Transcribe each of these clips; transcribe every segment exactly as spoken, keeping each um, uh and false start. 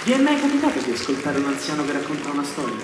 Vi è mai capitato di ascoltare un anziano che racconta una storia?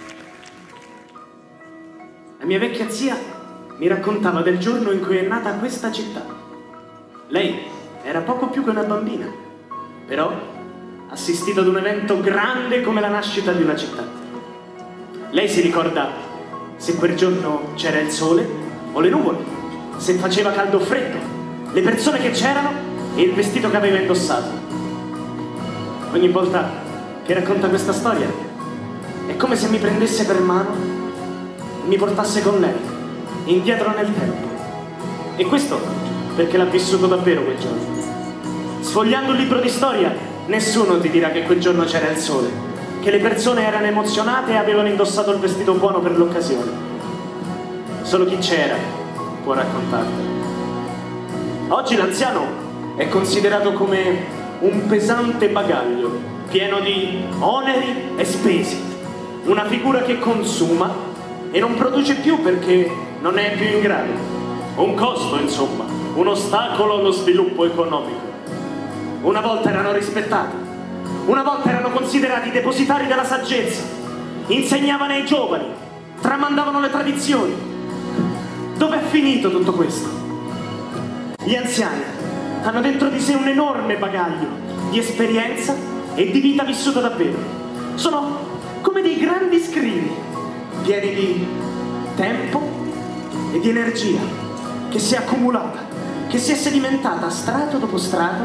La mia vecchia zia mi raccontava del giorno in cui è nata questa città. Lei era poco più che una bambina, però ha assistito ad un evento grande come la nascita di una città. Lei si ricorda se quel giorno c'era il sole o le nuvole, se faceva caldo o freddo, le persone che c'erano e il vestito che aveva indossato. Ogni volta che racconta questa storia è come se mi prendesse per mano e mi portasse con lei indietro nel tempo. E questo perché l'ha vissuto davvero quel giorno. Sfogliando un libro di storia, nessuno ti dirà che quel giorno c'era il sole, che le persone erano emozionate e avevano indossato il vestito buono per l'occasione. Solo chi c'era può raccontartelo. Oggi l'anziano è considerato come un pesante bagaglio pieno di oneri e spese, una figura che consuma e non produce più perché non è più in grado, un costo insomma, un ostacolo allo sviluppo economico. Una volta erano rispettati, una volta erano considerati depositari della saggezza, insegnavano ai giovani, tramandavano le tradizioni. Dove è finito tutto questo? Gli anziani hanno dentro di sé un enorme bagaglio di esperienza e di vita vissuta davvero. Sono come dei grandi scrivi, pieni di tempo e di energia che si è accumulata, che si è sedimentata strato dopo strato,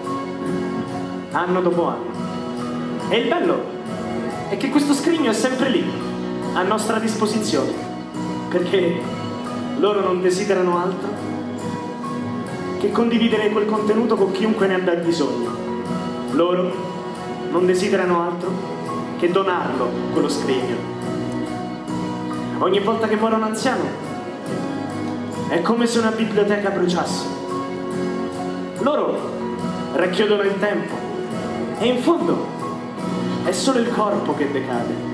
anno dopo anno. E il bello è che questo scrigno è sempre lì, a nostra disposizione, perché loro non desiderano altro che condividere quel contenuto con chiunque ne abbia bisogno. Loro non desiderano altro che donarlo, quello scrigno. Ogni volta che muore un anziano è come se una biblioteca bruciasse. Loro racchiudono il tempo e in fondo è solo il corpo che decade.